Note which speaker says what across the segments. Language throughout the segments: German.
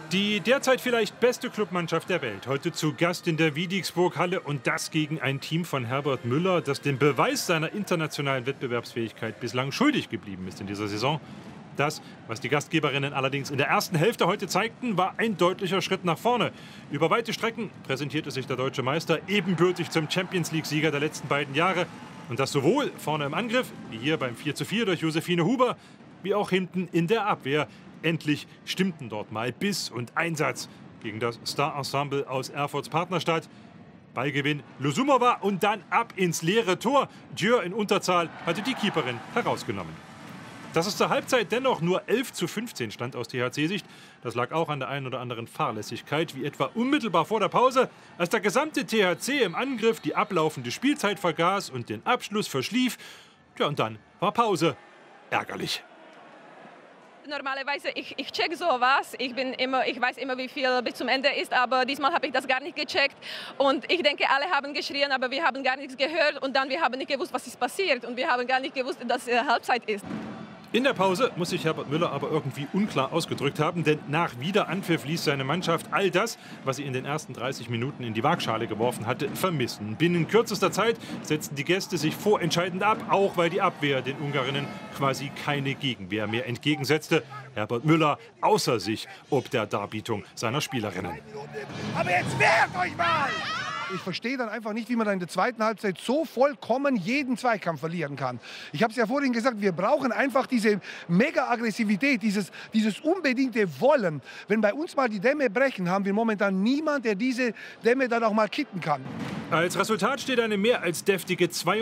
Speaker 1: Die derzeit vielleicht beste Clubmannschaft der Welt, heute zu Gast in der Wiedixburg-Halle und das gegen ein Team von Herbert Müller, das den Beweis seiner internationalen Wettbewerbsfähigkeit bislang schuldig geblieben ist in dieser Saison. Das, was die Gastgeberinnen allerdings in der ersten Hälfte heute zeigten, war ein deutlicher Schritt nach vorne. Über weite Strecken präsentierte sich der deutsche Meister ebenbürtig zum Champions-League-Sieger der letzten beiden Jahre. Und das sowohl vorne im Angriff, wie hier beim 4:4 durch Josephine Huber, wie auch hinten in der Abwehr. Endlich stimmten dort mal Biss und Einsatz gegen das Star-Ensemble aus Erfurts Partnerstadt. Ballgewinn Lusumova und dann ab ins leere Tor. Djör in Unterzahl hatte die Keeperin herausgenommen. Dass es zur Halbzeit dennoch nur 11:15 stand aus THC-Sicht, das lag auch an der einen oder anderen Fahrlässigkeit, wie etwa unmittelbar vor der Pause, als der gesamte THC im Angriff die ablaufende Spielzeit vergaß und den Abschluss verschlief. Ja, und dann war Pause. Ärgerlich.
Speaker 2: Normalerweise, ich check sowas. Ich weiß immer, wie viel bis zum Ende ist, aber diesmal habe ich das gar nicht gecheckt. Und ich denke, alle haben geschrien, aber wir haben gar nichts gehört. Und dann, wir haben nicht gewusst, was ist passiert. Und wir haben gar nicht gewusst, dass Halbzeit ist.
Speaker 1: In der Pause muss sich Herbert Müller aber irgendwie unklar ausgedrückt haben, denn nach Wiederanpfiff ließ seine Mannschaft all das, was sie in den ersten 30 Minuten in die Waagschale geworfen hatte, vermissen. Binnen kürzester Zeit setzten die Gäste sich vorentscheidend ab, auch weil die Abwehr den Ungarinnen quasi keine Gegenwehr mehr entgegensetzte. Herbert Müller außer sich ob der Darbietung seiner Spielerinnen.
Speaker 3: Aber jetzt wehrt euch mal! Ich verstehe dann einfach nicht, wie man dann in der zweiten Halbzeit so vollkommen jeden Zweikampf verlieren kann. Ich habe es ja vorhin gesagt, wir brauchen einfach diese Mega-Aggressivität, dieses unbedingte Wollen. Wenn bei uns mal die Dämme brechen, haben wir momentan niemanden, der diese Dämme dann auch mal kitten kann.
Speaker 1: Als Resultat steht eine mehr als deftige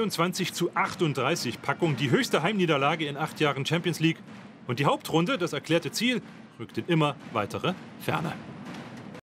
Speaker 1: 22:38 Packung, die höchste Heimniederlage in 8 Jahren Champions League. Und die Hauptrunde, das erklärte Ziel, rückt in immer weitere Ferne.